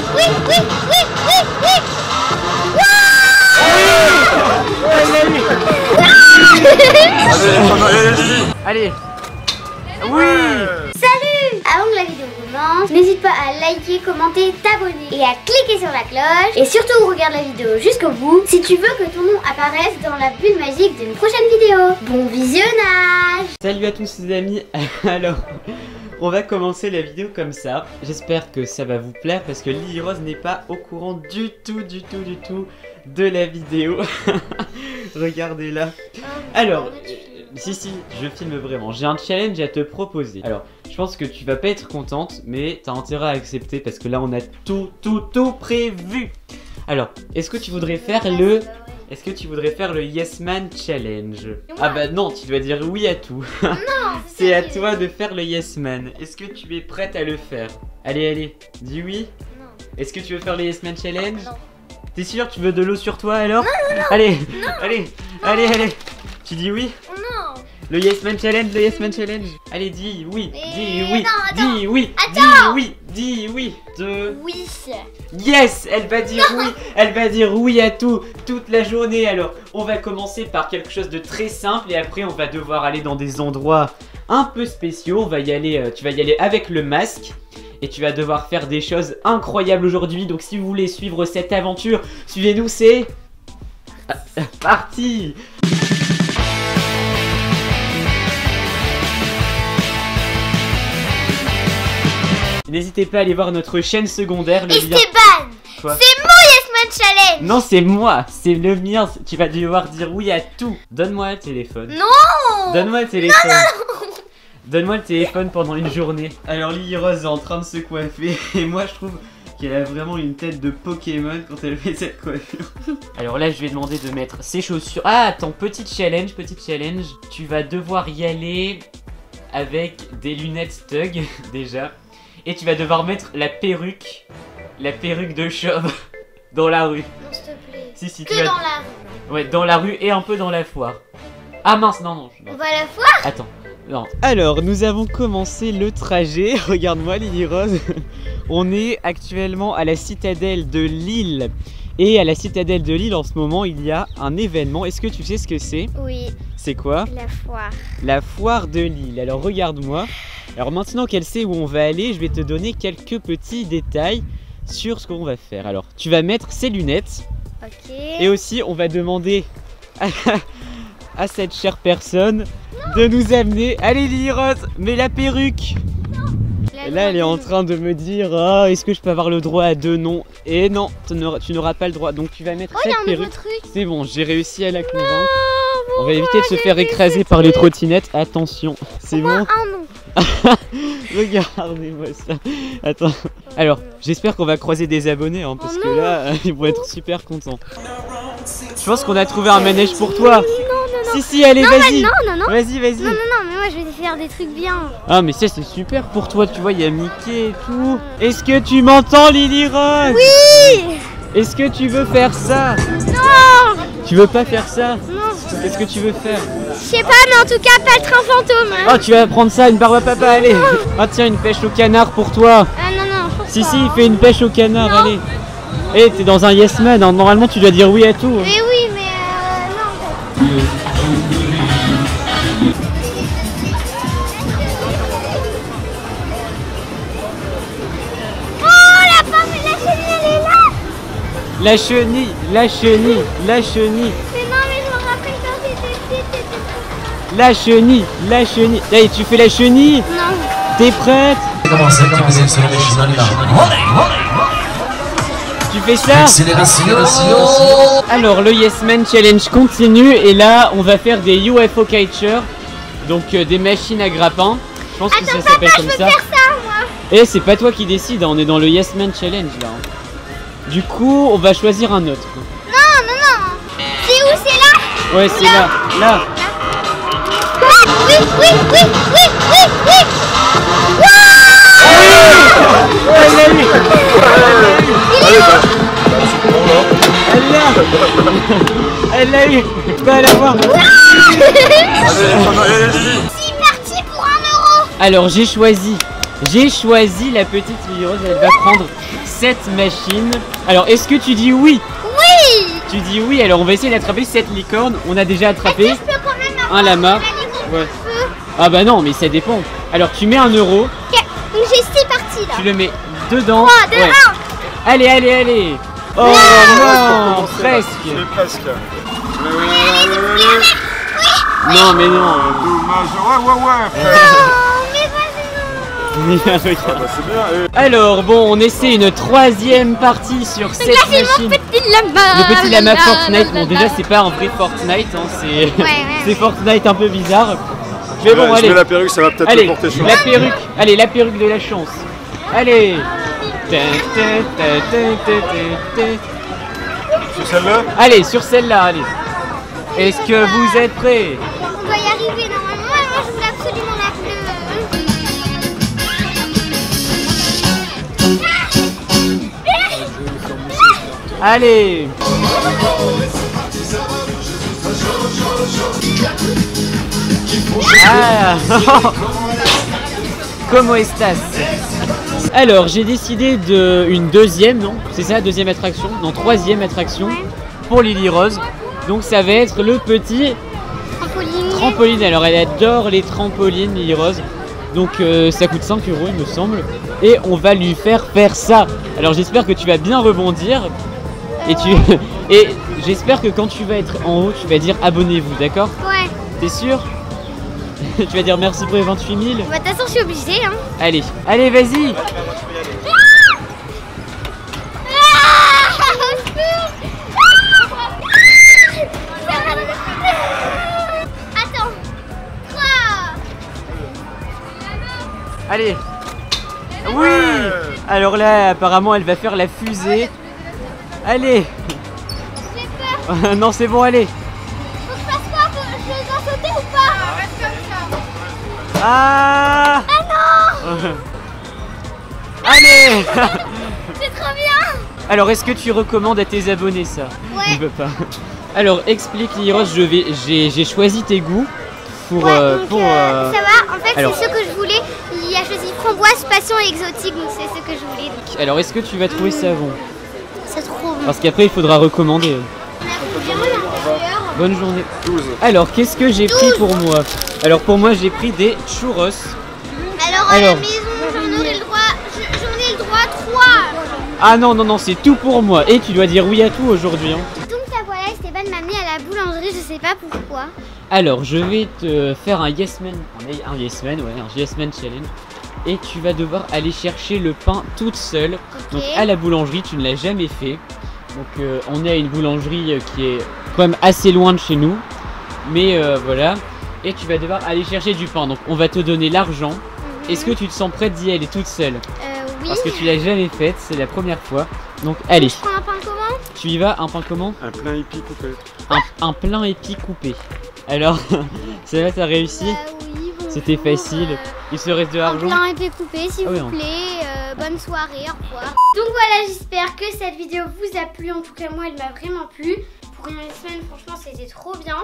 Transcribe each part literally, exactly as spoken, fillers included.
oui, oui, oui, oui, oui. Allez. Oui. Salut! Avant que la vidéo commence, n'hésite pas à liker, commenter, t'abonner et à cliquer sur la cloche. Et surtout, regarde la vidéo jusqu'au bout si tu veux que ton nom apparaisse dans la bulle magique d'une prochaine vidéo. Bon visionnage! Salut à tous les amis. Alors, on va commencer la vidéo comme ça. J'espère que ça va vous plaire parce que Lily Rose n'est pas au courant du tout, du tout, du tout de la vidéo. Regardez-la. Alors, si, si, je filme vraiment. J'ai un challenge à te proposer. Alors, je pense que tu vas pas être contente, mais t'as intérêt à accepter parce que là, on a tout, tout, tout prévu. Alors, est-ce que tu voudrais faire le... Est-ce que tu voudrais faire le Yes Man Challenge? Ah bah non, tu dois dire oui à tout. Non. C'est à toi de faire le Yes Man. Est-ce que tu es prête à le faire? Allez, allez, dis oui. Non. Est-ce que tu veux faire le Yes Man Challenge? Non. T'es sûr? Tu veux de l'eau sur toi alors? Non, non, non. Allez, non. allez, non. allez, allez. Tu dis oui? Non. Le Yes Man Challenge, le Yes Man Challenge. Allez, dis oui, Mais dis oui, non, attends. dis oui, Attends. dis oui, dis oui. De... Oui. Yes, elle va dire non. oui, elle va dire oui à tout, toute la journée. Alors, on va commencer par quelque chose de très simple et après on va devoir aller dans des endroits un peu spéciaux. On va y aller, euh, tu vas y aller avec le masque et tu vas devoir faire des choses incroyables aujourd'hui. Donc si vous voulez suivre cette aventure, suivez-nous, c'est parti. N'hésitez pas à aller voir notre chaîne secondaire. Le lien... Esteban, c'est mon Yes Man Challenge. Non, c'est moi, c'est le mien. Tu vas devoir dire oui à tout. Donne-moi le téléphone. Non. Donne-moi le téléphone. Non, non, non. Donne-moi le téléphone pendant une journée. Alors Lily Rose est en train de se coiffer et moi je trouve qu'elle a vraiment une tête de Pokémon quand elle fait cette coiffure. Alors là je lui ai demandé de mettre ses chaussures. Ah attends, petit challenge, petit challenge. Tu vas devoir y aller avec des lunettes Tug déjà. Et tu vas devoir mettre la perruque, la perruque de chauve dans la rue. Non, s'il te plaît. Si, si, Que tu vas... dans la rue. Ouais, dans la rue et un peu dans la foire. Ah mince, non, non. non. On va à la foire. Attends, non. Alors, nous avons commencé le trajet. Regarde-moi, Lily Rose. On est actuellement à la citadelle de Lille. Et à la citadelle de Lille, en ce moment, il y a un événement. Est-ce que tu sais ce que c'est? Oui. C'est quoi? La foire. La foire de Lille. Alors, regarde-moi. Alors maintenant qu'elle sait où on va aller, je vais te donner quelques petits détails sur ce qu'on va faire. Alors, tu vas mettre ses lunettes. Ok. Et aussi, on va demander à, à cette chère personne non. de nous amener... Allez Lily Rose, mets la perruque. Et là, elle est en train de me dire oh, est-ce que je peux avoir le droit à deux noms? Et non, tu n'auras pas le droit. Donc tu vas mettre oh, cette perruque. C'est bon, j'ai réussi à la convaincre. Non, on va éviter de se faire écraser par les trottinettes. Attention, c'est bon. Un nom. Regardez-moi ça. Attends. Alors, j'espère qu'on va croiser des abonnés hein, parce oh que là, ils vont être super contents. Je pense qu'on a trouvé un manège pour toi. Non, non, non. Si, si, allez, vas-y. Non, non, non. Vas-y, vas-y. Non, non, non, mais moi je vais faire des trucs bien. Ah, mais ça, c'est super pour toi. Tu vois, il y a Mickey et tout. Est-ce que tu m'entends, Lily Rose? Oui. Est-ce que tu veux faire ça? Non. Tu veux pas faire ça? Non. Qu'est-ce que tu veux faire? Je sais pas, mais en tout cas, pas le train fantôme. Hein. Oh, tu vas prendre ça, une barbe à papa, allez. Ah, tiens, une pêche au canard pour toi. Ah, non, non, je pense Si, pas. si, fais une pêche au canard, non. allez. Eh, t'es dans un yes man, hein. Normalement, tu dois dire oui à tout. Hein. Mais oui, mais euh, non, en fait. Oh, la pomme, la chenille, elle est là. La chenille, la chenille, la chenille. Mais non, mais je me rappelle quand j'étais petite, c'était... La chenille, la chenille. Allez, tu fais la chenille? Non. T'es prête? Tu fais ça? Alors, le Yes Man Challenge continue et là, on va faire des U F O catchers, donc euh, des machines à grappins. Je pense Attends, que ça papa, s'appelle je comme veux ça. faire ça, moi. Et c'est pas toi qui décide, hein, on est dans le Yes Man Challenge là. Du coup, on va choisir un autre. Non, non, non. C'est où? C'est là? Ouais, c'est là, là. Oui, oui, oui, oui, oui, oui, oui. Elle l'a eu. Elle l'a. Elle l'a eu. Tu vas la voir. C'est parti pour un euro. Alors j'ai choisi J'ai choisi la petite Lily Rose, elle va prendre cette machine. Alors, est-ce que tu dis oui? Oui. Tu dis oui, alors on va essayer d'attraper cette licorne. On a déjà attrapé je peux quand même un lama. Ouais. Ah bah non, mais ça dépend. Alors, tu mets un euro. Okay. Donc j'ai six parties là. Tu le mets dedans. trois, deux, ouais. un. Allez, allez, allez. Oh non, non presque. C'est presque. Non, mais non. Dommage. Ouais, ouais, ouais. Mais vas-y, Ah bah c'est bien. Eh. Alors bon, on essaie une troisième partie sur cette là, c'est machine. mon petit lama. Le petit lama La, Fortnite. la, Bon, déjà c'est pas un vrai Fortnite, hein. c'est Ouais, ouais, c'est Fortnite un peu bizarre. Mais Ouais, bon, je allez. mets la perruque, ça va peut-être Allez, me porter chance. la perruque. Allez, la perruque de la chance. Allez. Ta, ta, ta, ta, ta, ta. Sur celle-là? Allez, sur celle-là, allez. Est-ce que vous êtes prêts? On doit y arriver normalement. Moi, je voulais absolument la bleue. Allez. Ah. Comment estás? Alors, j'ai décidé de une deuxième, non? C'est ça, deuxième attraction? Non, troisième attraction pour Lily Rose. Donc ça va être le petit Trampoline. trampoline. Alors elle adore les trampolines, Lily Rose. Donc euh, ça coûte cinq euros il me semble. Et on va lui faire faire ça. Alors j'espère que tu vas bien rebondir. Et tu et j'espère que quand tu vas être en haut, tu vas dire abonnez-vous, d'accord? Ouais. T'es sûr? Tu vas dire merci pour les vingt-huit mille. Bah, de toute façon, je suis obligée. Hein. Allez, allez, vas-y. Attends. trois. Allez. Oui. Alors là, apparemment, elle va faire la fusée. Allez. J'ai peur. Non, c'est bon, allez. Faut que je fasse quoi? Faut- Je dois sauter ou pas? Reste comme ça. Ah. Ah non. Allez. C'est trop bien. Alors, est-ce que tu recommandes à tes abonnés ça? Ouais. Je peux pas. Alors, explique Lily Rose, je vais, j'ai, j'ai choisi tes goûts pour, Ouais, euh, donc, pour. euh, euh, ça va. En fait, alors. c'est ce que je voulais. Il a choisi framboise, passion et exotique. Donc, c'est ce que je voulais. Donc, Alors, est-ce que tu vas trouver ça bon? c'est trop bon. Parce qu'après, il faudra recommander. On a bien à l'intérieur. Bonne journée. douze. Alors, qu'est-ce que j'ai pris pour moi? Alors, pour moi, j'ai pris des churros. Alors, à Alors. la maison, j'en aurai le droit. je- J'en ai le droit à trois. Ah non, non, non, c'est tout pour moi. Et tu dois dire oui à tout aujourd'hui. Hein. Donc, ça voilà, Esteban m'a amené à la boulangerie. Je sais pas pourquoi. Alors, je vais te faire un yes man, un, un yes man, ouais, un yes man challenge. Et tu vas devoir aller chercher le pain toute seule. Ok. Donc, à la boulangerie, tu ne l'as jamais fait. Donc, euh, on est à une boulangerie euh, qui est quand même assez loin de chez nous. Mais euh, voilà. Et tu vas devoir aller chercher du pain. Donc, on va te donner l'argent. Mhm. Est-ce que tu te sens prête d'y aller toute seule? Euh, oui. Parce que tu l'as jamais faite, c'est la première fois. Donc, allez, Je prends un pain comment? tu y vas. Un pain comment? Un plein hippie coupé. Un, un plein épi coupé. Alors, ça va, t'as réussi? Euh, oui, bonjour. C'était facile. Euh, Il se reste de un l'argent. plein épais coupé, s'il Ah oui, vous hein. plaît. Euh, bonne soirée, au revoir. Donc voilà, j'espère que cette vidéo vous a plu. En tout cas, moi, elle m'a vraiment plu. Pour une semaine, franchement, c'était trop bien.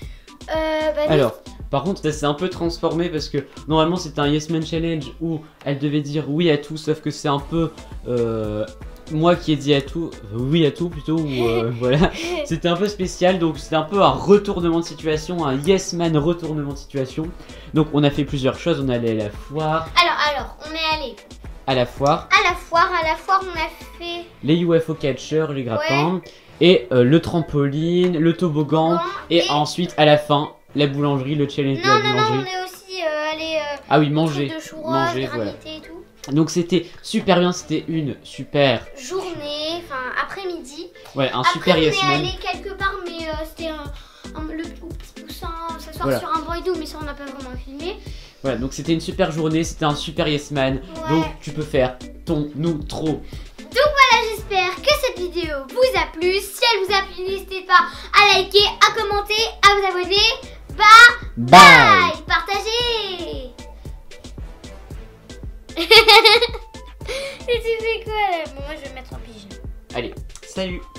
Euh, bah, Alors, par contre, ça s'est un peu transformé parce que normalement c'était un Yes Man Challenge où elle devait dire oui à tout, sauf que c'est un peu euh, moi qui ai dit à tout, euh, oui à tout plutôt, ou euh, voilà. C'était un peu spécial, donc c'était un peu un retournement de situation, un Yes Man retournement de situation. Donc on a fait plusieurs choses, on est allé à la foire, Alors, alors, on est allé à la foire, à la foire. À la foire, on a fait les U F O catchers, les grappins, et euh, le trampoline, le toboggan, Bon, et ensuite à la fin, la boulangerie, le challenge de Non, la non, non, boulangerie. on est aussi euh, allé euh, Ah oui, truc manger. de churros, manger, voilà. granité et tout. Donc c'était super bien, c'était une super, Journée, enfin après-midi. ouais, un Après, super on yes est man. allé quelque part, mais euh, c'était un, un- le petit poussin, s'asseoir Voilà. sur un banc et tout, mais ça on n'a pas vraiment filmé. Voilà, donc c'était une super journée, c'était un super yes man. Ouais. Donc tu peux faire ton outro. Voilà, j'espère que cette vidéo vous a plu. Si elle vous a plu, n'hésitez pas à liker, à commenter, à vous abonner. Bye Bye. bye. Partagez. Et tu fais quoi là? Bon, moi je vais me mettre en pyjama. Allez, salut.